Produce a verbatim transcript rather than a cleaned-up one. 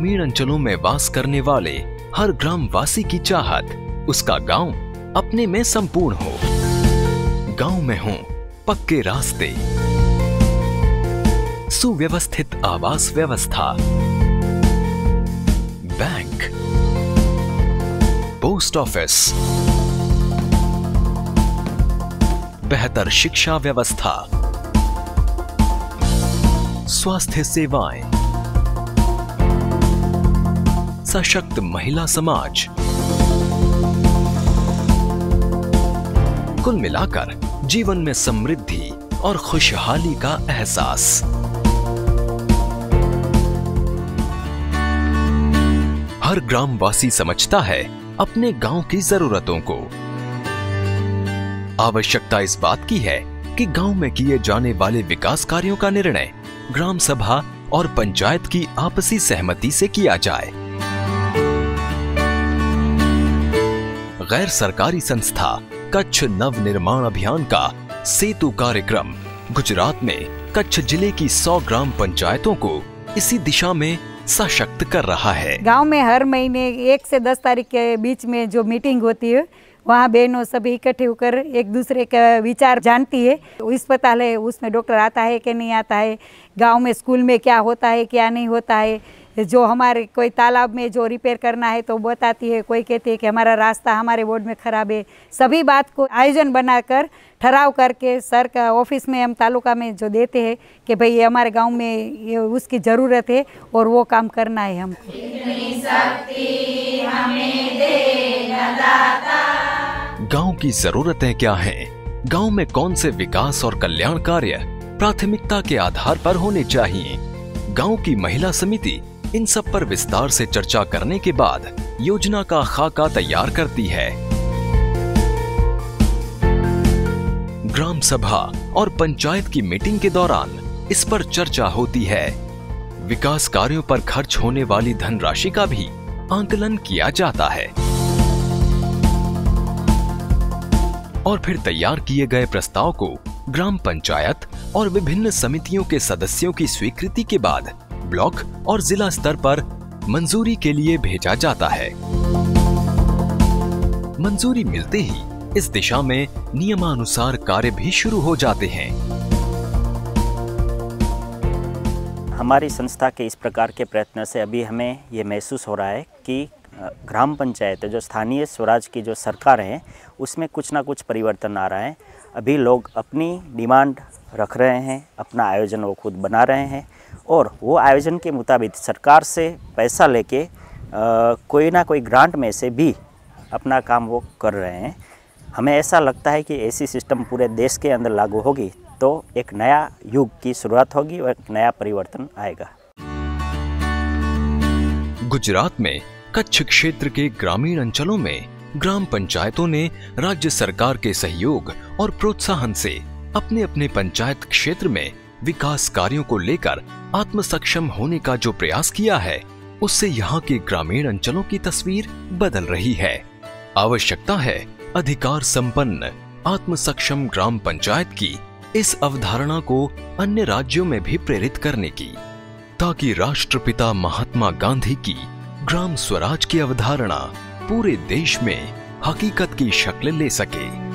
ग्रामीण अंचलों में वास करने वाले हर ग्राम वासी की चाहत उसका गांव अपने में संपूर्ण हो। गांव में हों पक्के रास्ते, सुव्यवस्थित आवास व्यवस्था, बैंक, पोस्ट ऑफिस, बेहतर शिक्षा व्यवस्था, स्वास्थ्य सेवाएं, सशक्त महिला समाज, कुल मिलाकर जीवन में समृद्धि और खुशहाली का एहसास। हर ग्रामवासी समझता है अपने गांव की जरूरतों को। आवश्यकता इस बात की है कि गांव में किए जाने वाले विकास कार्यों का निर्णय ग्राम सभा और पंचायत की आपसी सहमति से किया जाए। गैर सरकारी संस्था कच्छ नव निर्माण अभियान का सेतु कार्यक्रम गुजरात में कच्छ जिले की सौ ग्राम पंचायतों को इसी दिशा में सशक्त कर रहा है। गांव में हर महीने एक से दस तारीख के बीच में जो मीटिंग होती है, वहाँ बहनों सभी इकट्ठे होकर एक दूसरे का विचार जानती है। अस्पताल है, उसमें डॉक्टर आता है कि नहीं आता है, गांव में स्कूल में क्या होता है क्या नहीं होता है, जो हमारे कोई तालाब में जो रिपेयर करना है तो बताती है, कोई कहती है कि हमारा रास्ता हमारे वार्ड में खराब है। सभी बात को आयोजन बनाकर ठहराव करके सर का ऑफिस में हम तालुका में जो देते हैं कि भाई ये हमारे गांव में ये उसकी ज़रूरत है और वो काम करना है हमको। इतनी शक्ति हमें दे दाता। गांव की जरूरतें क्या हैं? गांव में कौन से विकास और कल्याण कार्य प्राथमिकता के आधार पर होने चाहिए? गांव की महिला समिति इन सब पर विस्तार से चर्चा करने के बाद योजना का खाका तैयार करती है। ग्राम सभा और पंचायत की मीटिंग के दौरान इस पर चर्चा होती है। विकास कार्यों पर खर्च होने वाली धनराशि का भी आंकलन किया जाता है और फिर तैयार किए गए प्रस्ताव को ग्राम पंचायत और विभिन्न समितियों के सदस्यों की स्वीकृति के बाद ब्लॉक और जिला स्तर पर मंजूरी के लिए भेजा जाता है। मंजूरी मिलते ही इस दिशा में नियमानुसार कार्य भी शुरू हो जाते हैं। हमारी संस्था के इस प्रकार के प्रयत्न से अभी हमें ये महसूस हो रहा है कि ग्राम पंचायत जो स्थानीय स्वराज की जो सरकार है उसमें कुछ ना कुछ परिवर्तन आ रहा है। अभी लोग अपनी डिमांड रख रहे हैं, अपना आयोजन वो खुद बना रहे हैं और वो आयोजन के मुताबिक सरकार से पैसा लेके कोई ना कोई ग्रांट में से भी अपना काम वो कर रहे हैं। हमें ऐसा लगता है कि ऐसी सिस्टम पूरे देश के अंदर लागू होगी तो एक नया युग की शुरुआत होगी और एक नया परिवर्तन आएगा। गुजरात में कच्छ क्षेत्र के ग्रामीण अंचलों में ग्राम पंचायतों ने राज्य सरकार के सहयोग और प्रोत्साहन से अपने अपने पंचायत क्षेत्र में विकास कार्यों को लेकर आत्मसक्षम होने का जो प्रयास किया है, उससे यहाँ के ग्रामीण अंचलों की तस्वीर बदल रही है। आवश्यकता है अधिकार संपन्न आत्मसक्षम ग्राम पंचायत की इस अवधारणा को अन्य राज्यों में भी प्रेरित करने की, ताकि राष्ट्रपिता महात्मा गांधी की ग्राम स्वराज की अवधारणा पूरे देश में हकीकत की शक्ल ले सके।